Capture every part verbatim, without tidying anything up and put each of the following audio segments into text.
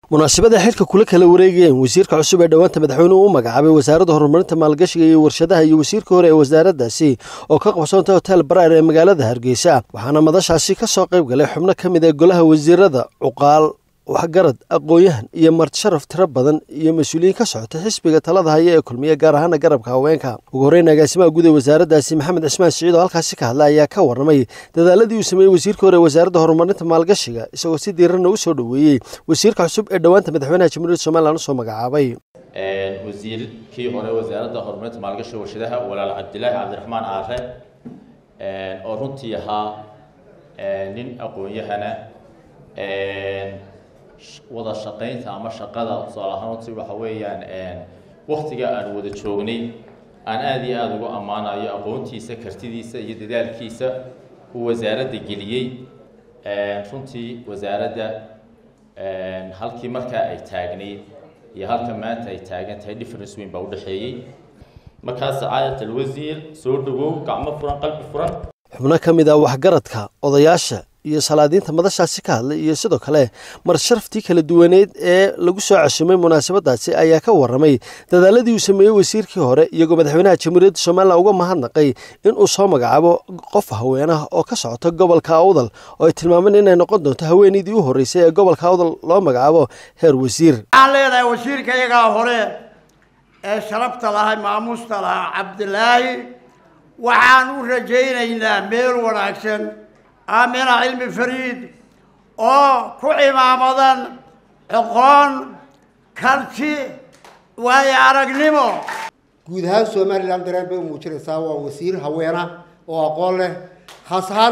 munaasabada xilka kula kala wareegayeen wasiirka cusub ee dhawaanta madaxweynuhu u magacaabay wasaaradda horumarinta maalgashiga iyo warshadaha iyo wasiirka hore ee wasaaraddaasi oo ka qabsoontay hotel Baraar ee magaalada Hargeysa waxaana madashaasi ka soo qayb galay xubno ka mid ah golaha wasiirada cuqaal waxgarad aqoonyahan iyo marti sharaf tiro badan iyo mas'uuliyiin ka socota xisbiga talada haya ee kulmiye gaar ahaan garabka haweenka ugu horeyn agaasimaha guud ee wasaaraddaasi Maxamed Cismaan Siciid oo halkaasi ka hadlay ayaa ka warramay dadaaladii uu sameeyay wasiirka hore ee wasaaradda horumarinta maalgashiga isagoo si diiran u soo dhaweeyay wasiirka cusub ee dhawaanta madaxweynaha Jamhuuriyadda Soomaaliland soo magacaabay ee wasiirkii hore wasaaradda horumarinta maalgashiga warshadaha walaal Cabdilaahi Cabdiraxmaan Aare ee oo runtii ahaa nin aqoonyahana ee wada shaqeynta ama shaqada salaahanooti waxa weeyaan een waqtiga aan wada joognay aan aad iyo aad ugu amaanayo aqoontiisa kartidiisa iyo dadaalkiisa uu wasaaradda geliyay een runtii wasaaradda een halkii marka ay taagneed iyo halka maanta ay taagan tahay difference weyn baa u dhaxeeyay markaas saacadatul wasiir soo dhawow gacmo furan qalbi furan xubno ka mid ah waxgaradka odayaasha iyo salaadiinta madashaasi ka hadlay iyo sidoo kale mar sharaftii kala duwaneed ee lagu soo casuumay munaasabadaasi ayaa ka warramay dadaaladii uu sameeyay wasiirkii hore iyagoo madaxweynaha Jamhuuriyadda Soomaaliland uga mahadnaqay in uu soo magacaabo qof haweenah oo ka socota gobolka Awdal oo ay tilmaameen inay noqon doonto haweeneydii u horeysay ee gobolka Awdal loo magacaabo heer wasiir aan leedahay wasiirka iyaga hore ee sharafta lahaa maamuusta lahaa Cabdilaahi waxaan u rajaynaynaa meel wanaagsan آمنة علم فريد أو كعمة مدن عقان كرتي ويعرق نمو جود هذا سومر لاندرين بموجر سوا وسير هوانا وأقول حسن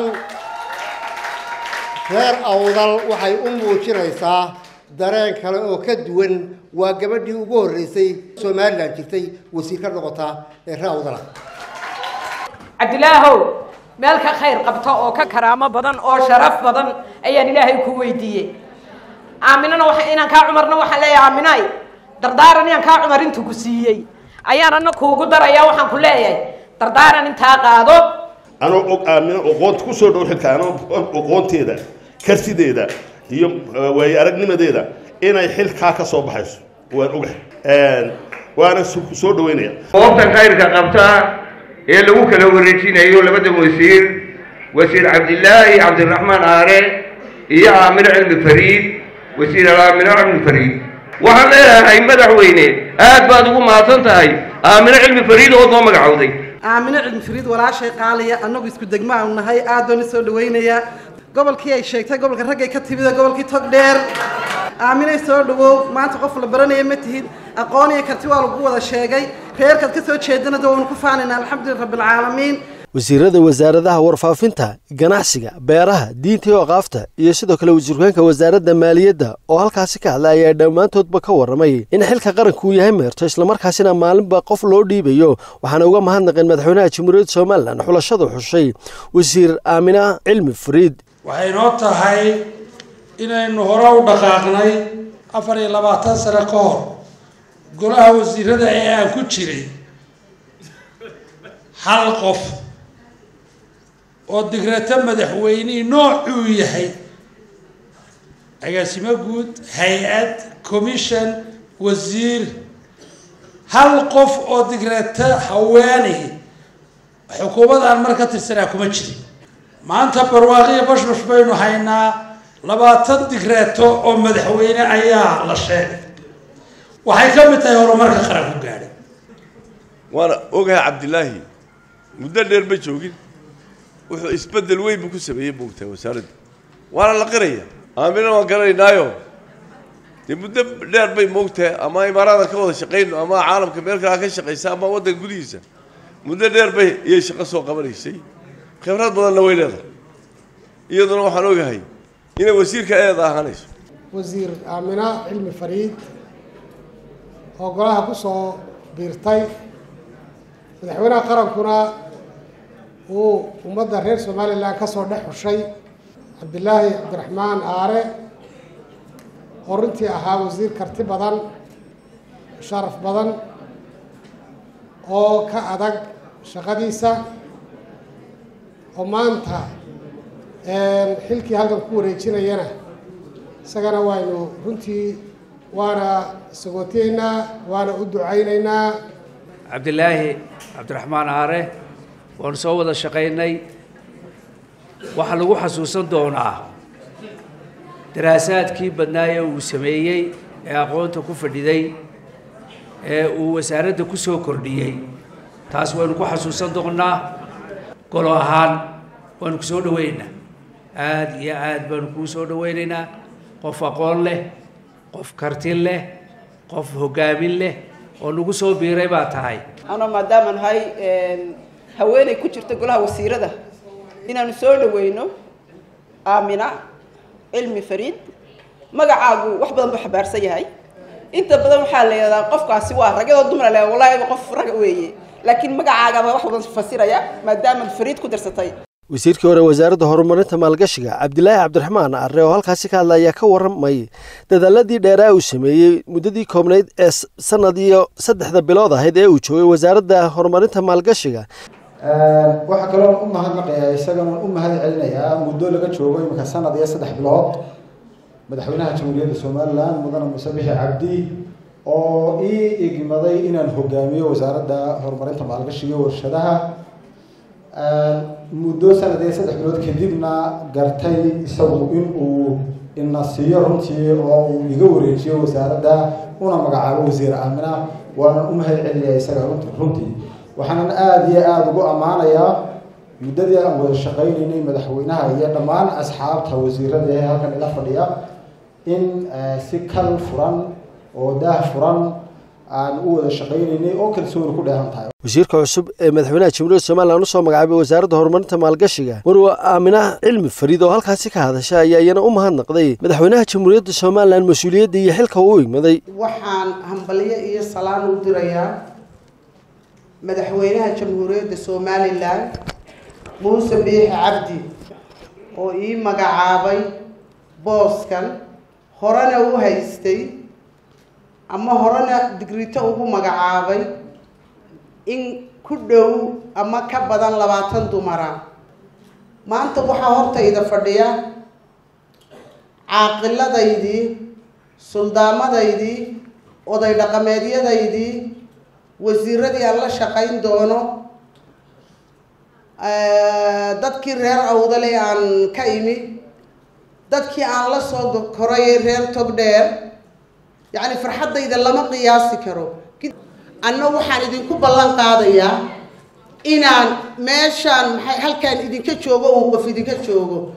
غير أوضل وحي أم موجر سا درين كلا كدون وجبدي وجور رئيسي سومر لاندرين وسير كرنقطة الرأوضل عبد الله مالك خير قبطة أو ككرامة بدن أو شرف بدن أي إلهي كويدية آمننا وحنا كعمرنا وحلا يا آمناي دردارني أن كعمر أنت كسية أيانا نكو قدر أيا وحن كلها دردارني أنت قادو أنا آمن أقوت كسر روح كأنا أقوت هذا كرسي هذا يوم ويارجني مديدا أنا يحل كاكا صباحس وأروح وأنا سود وينيا وقت خير كقبطة إيه اللي هو كانوا وريتين أيوة لبده وزير وزير عبد الله عبد الرحمن آره إيه عامل علم فريد وزير عامل علم فريد وحنا هاي مدحوينه هاد بعده ما تنتهي عامل علم فريد وضو مقعودي عامل علم فريد ولا شيء قال لي أنه بيسكت دجمع ونهاي آدون يسود وينه يا قبل كي الشيء قبل كرجع كتير ده قبل كي تقدر عامل يسود و ما تقفل براني يمتهد أقاني كتير على قوة الشيء جاي خير كتير شيء دون كفاننا الحمد لله رب العالمين wasiirada wasaaradaha warfaafinta ganacsiga beeraha diinta iyo qaafta iyo sidoo kale wasiirka wasaaradda maaliyadda oo halkaasi ka hadlay ayaa dhamaantoodba ka warramay in xilka qaranku uu yahay meerto isla markaasina maalinba qof loo dhiibayo waxaana uga mahadnaqeen madaxweynaha Jamhuuriyadda Soomaaliland xulashada xushay wasiir Aamina Cilmi Fariid waxay noo tahay inaynu hore u dhaqaaqnay afar iyo labaatan sano ka hor golaha wasiirada ee aan ku jiray hal qof oo digrata madaxweyne noocuu yahay agaasimo guud hay'ad commission wasiir hal qof oo digrata haweeney xukuumadan marka tirsanaa kuma jirin maanta barwaaqiyo bashbash baynu haynaa labaatan digrato oo madaxweyne ayaa la sheegay waxay ka mid tahay horumarka qaranku gaadhay waana ogahay Cabdilaahi muddo dheer ma joogin wuxuu isbedel weyn ku sameeyay buugta wasaaradda waana la qiraya aamina waan garanaynaayo dib muddo dheer bay moogtay ama imaarada ka wada shaqeeyno ama caalamka meel kale ka shaqeysa ama wadanka gudihiisa muddo dheer bay iyo shaqo soo qabanaysay khibrad badan way leedahay iyaduna waxaan ogahay inay wasiirka eeda ahaanayso wasiir Aamina Cilmi Fariid oo golaha ku soo biirtay madaxweynaha qarankuna uu ummadda reer Soomaaliland ka soo dhex xushay Cabdilaahi Cabdiraxmaan Aare oo runtii ahaa wasiir karti badan sharaf badan oo ka adag shaqadiisa oo maanta xilkii halkan ku wareejinayana isagana waynu runtii waana sagootiyeynaa waana u ducaynaynaa. cabdilaahi cabdiraxmaan aare waanu soo wada shaqaynay. waxaa lagu xasuusan doonaa daraasaadkii badnaa ee uu sameeyey ee aqoonta ku fadhiday ee uu wasaaradda ku soo kordhiyey. taas waynu ku xasuusan doonaa. golo ahaan waanu ku soo dhawaynaynaa, aad iyo aad baanu kuu soo dhawaynaynaa. qof aqoon leh, qof karti leh, qof hoggaamin leh oo nagu soo biiray baa tahay. ana maadaama nahay haweeney ku jirta golaha wasiirada inaanu soo dhaweyno aamina cilmi fariid. magacaagu wax badan buu xabaarsan yahay. inta badan waxaa la yidhahdaa qofkaasi waa ragada dumar leh, wallaahi qof rag weeye, laakiin magacaagaba wax badan fasiraya maadaama fariid ku darsatay. wasiirkii hore wasaaradda horumarinta maalgashiga cabdilaahi cabdiraxmaan aare oo halkaasi ka hadlaya ka warramay dadaaladii dheeraa uu sameeyey muddadii koobnayd ee sanad iyo saddexda bilood ahayd ee uu joogay wasaaradda horumarinta maalgashiga. waxaa kaloo u mahadnaqayaa isagana u mahad celinayaa muddo laga joogo imika sanad iyo saddex bilood madaxweynaha jamhuuriyadda somalilan mudane muuse bixi cabdi oo ii igmaday inaan hogaamiyo wasaaradda horumarinta maalgashiga iyo warshadaha. muddo sanad iyo saddex bilood kadibna gartay isagu in uu ina siiyo runtii oo uu iga wareejiyo wasaaradda una magacaabo wasiir aamina. waana u mahad celinayaa isaga runtii. waxaanan aada iyo aada ugu ammaanayaa muddadii aan wada shaqaynaynay madaxweynaha iyo dhammaan asxaabta wasiirada ee halkan ila fadhiya in si kal furan oo daah furan aan u wada shaqaynaynay oo kalsooni ku dheehan tahay. wasiirka cusub ee madaxweynaha jamhuuriyadda somalilan u soo magacaabay wasaaradda horumarinta maalgashiga marwa aamina cilmi fariid oo halkaasi ka hadasha ayaa iyana u mahadnaqday madaxweynaha jamhuuriyadda somalilan mas-uuliyadda iyo xilka uu igmaday. waxaan hambalyo iyo salaan u dirayaa madaxweynaha jamhuuriyadda somalilan muuse biixi cabdi oo ii magacaabay booskan, horena u haystay ama horena digrito ugu magacaabay in ku dhow ama ka badan labaatan dumara. maanta waxaa hortayda fadhiya caaqiladaydii, suldaamadaydii, oday dhaqameedyadaydii, wasiiradii aan la shaqayn doono, dadkii reer awdale aan ka imi, dadkii aan la soo korayay reer togdheer. yacni farxaddayda lama qiyaasi karo. anna waxaan idinku ballan qaadayaa inaan meeshaan maxay halkaan idinka joogo uu qof idinka joogo